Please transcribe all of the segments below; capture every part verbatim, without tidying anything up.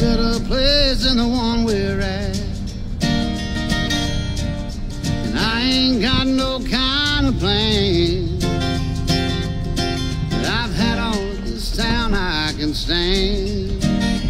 better place than the one we're at. And I ain't got no kind of plan, but I've had all of this town I can stand.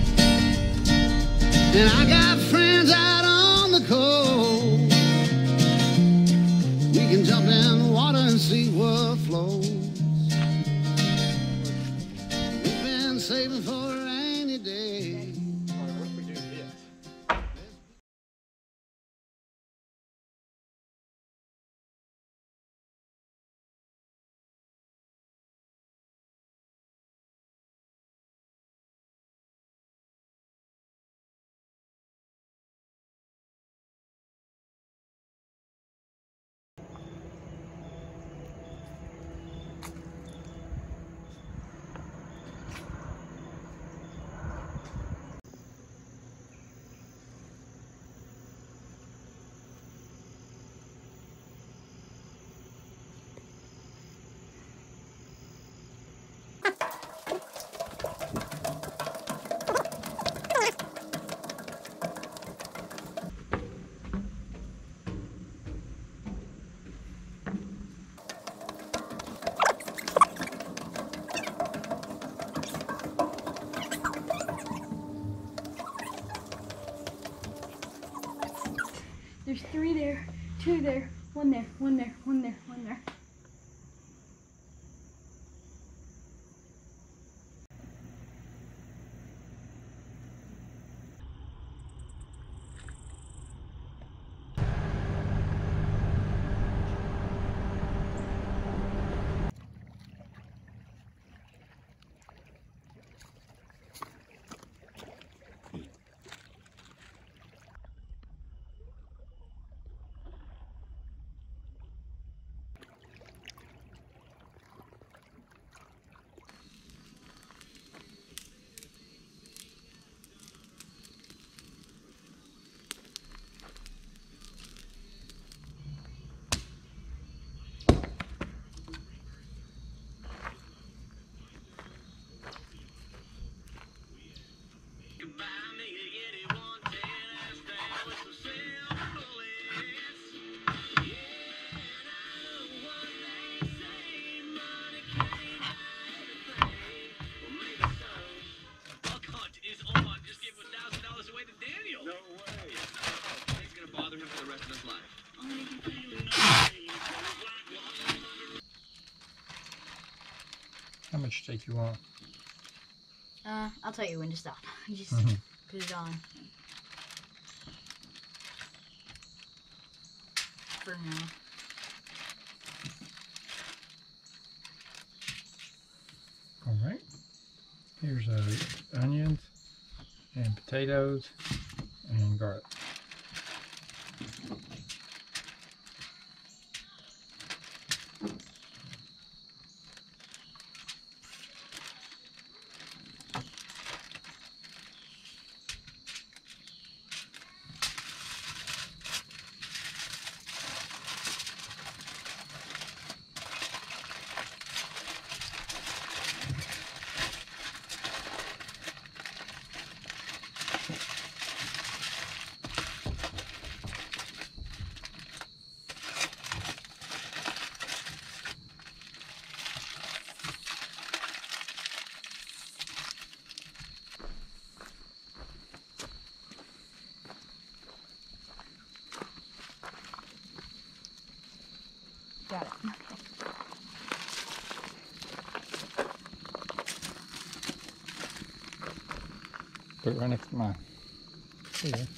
And I got friends out on the coast. We can jump in the water and see what flows. We've been saving for a rainy day. All right, what if we do this? There's three there, two there, one there, one there, one there, one there. How much steak you want? Uh, I'll tell you when to stop. You just Mm-hmm. put it on. For now. All right. Here's uh, onions and potatoes and garlic. Got it. Put it right next to mine. There you go.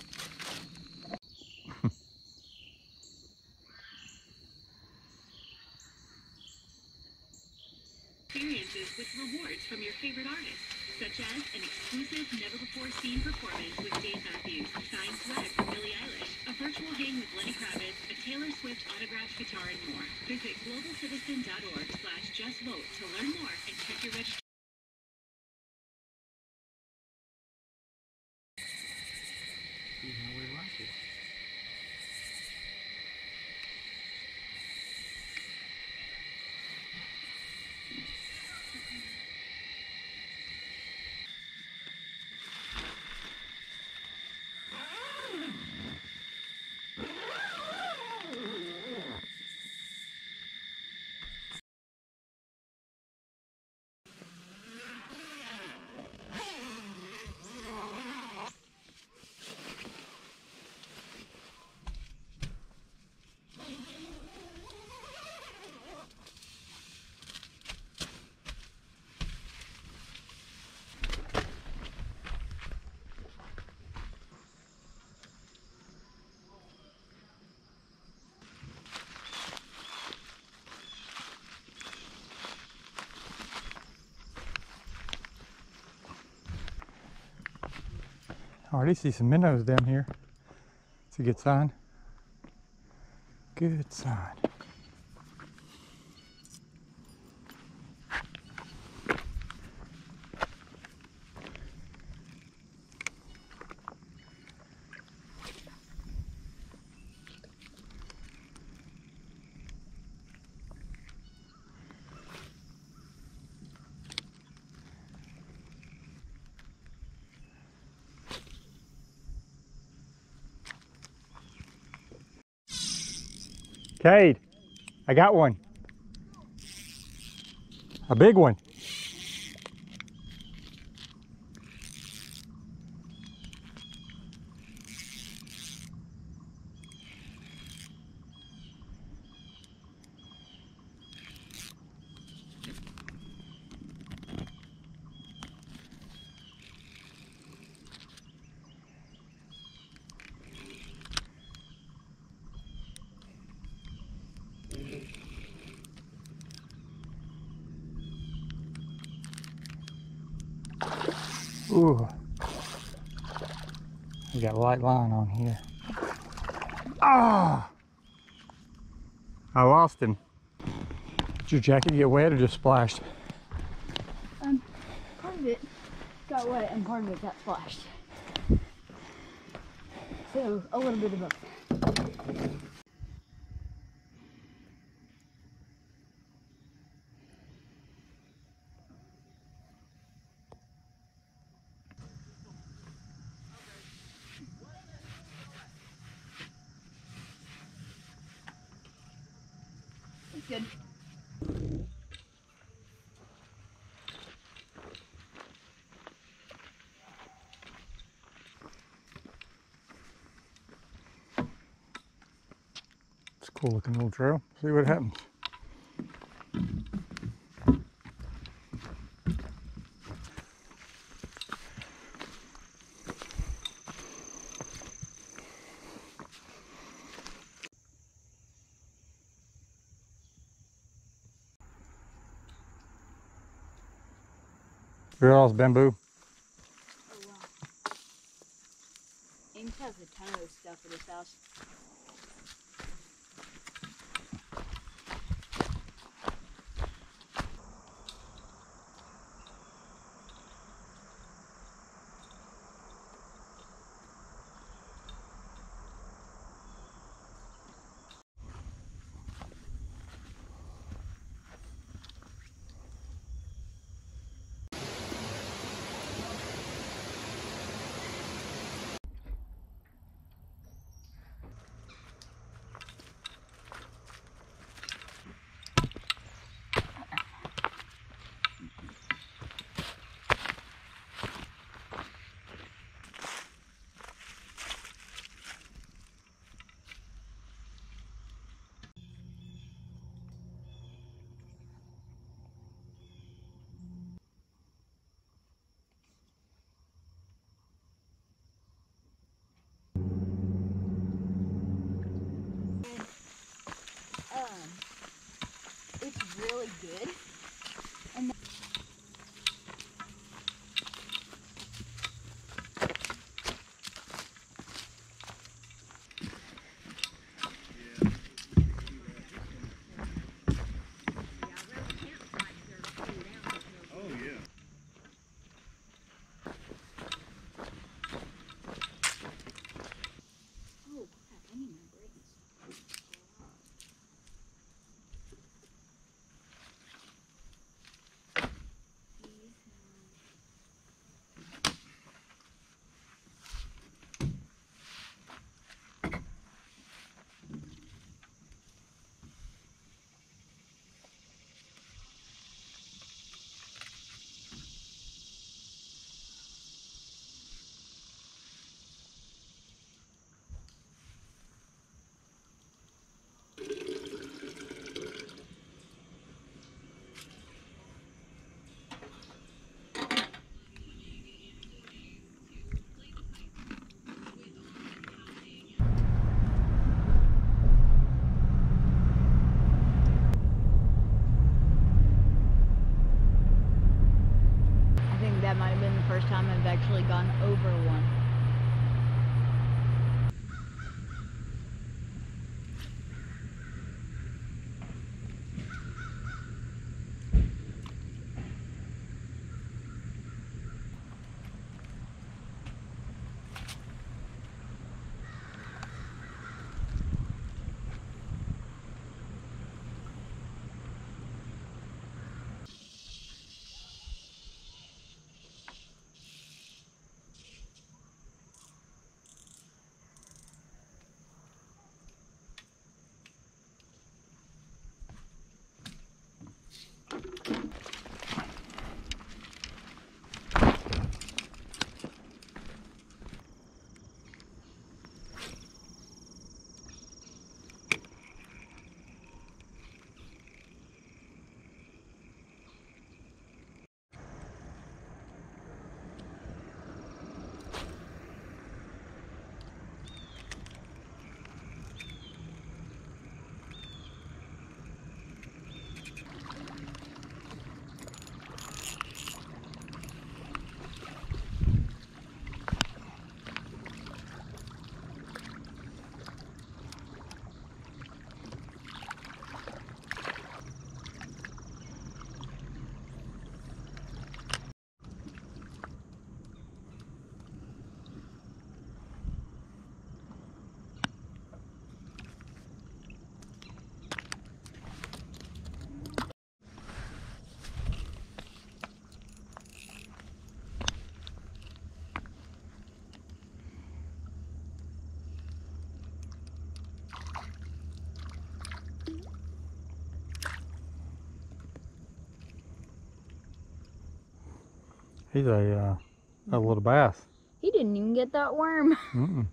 Experiences with rewards from your favorite artists, such as an exclusive, never-before-seen performance with Dave Matthews, signed swag from Billie Eilish, a virtual game with Lenny Kravitz, a Taylor Swift autographed guitar, and more. Visit global citizen dot org slash just vote to learn more and check your registration. See how we like it. I already see some minnows down here. It's a good sign. Good sign. Cade, I got one. A big one. Ooh, we got a light line on here. Ah, I lost him. Did your jacket get wet or just splashed? Um, part of it got wet and part of it got splashed. So a little bit of both. It's good. It's a cool looking little trail. See what happens. You're all bamboo. Oh wow. Ames has a ton of stuff at his house. Um, it's really good. And oh crap, I need my brakes. I think that might have been the first time I've actually gone over one. He's a, uh, a little bass. He didn't even get that worm. Mm-mm.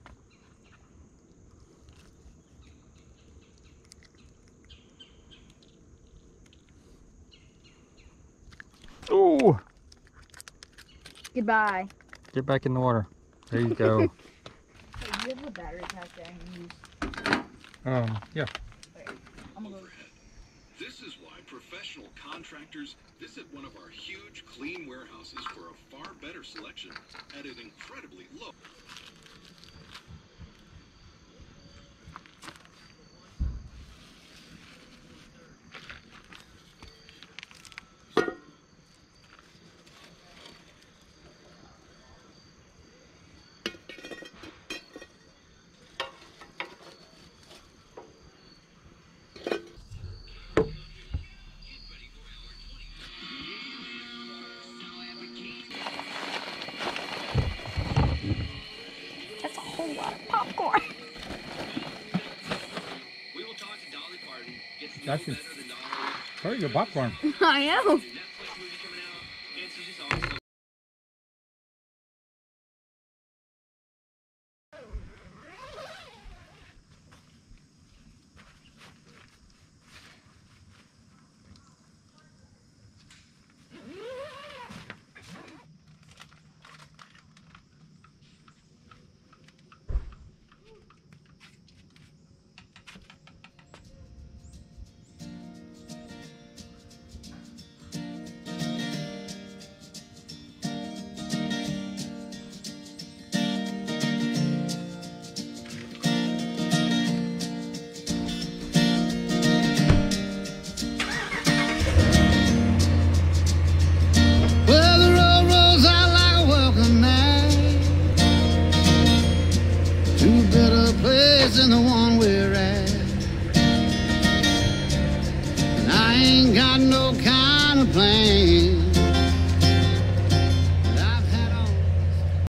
Oh! Goodbye. Get back in the water. There you go. Hey, you have a battery pack that I can use. um, yeah. Okay, I'm gonna go. This is why professional contractors visit one of our huge clean warehouses for a far better selection at an incredibly low. That's a whole lot of popcorn. We will talk to Dolly Parton. Gets no That's better just than Dolly. pretty good popcorn. I know. Netflix movie coming out, and she's just always so Well, the road rolls out like a welcome mat to a better place than the one we're at. And I ain't got no kind of plan.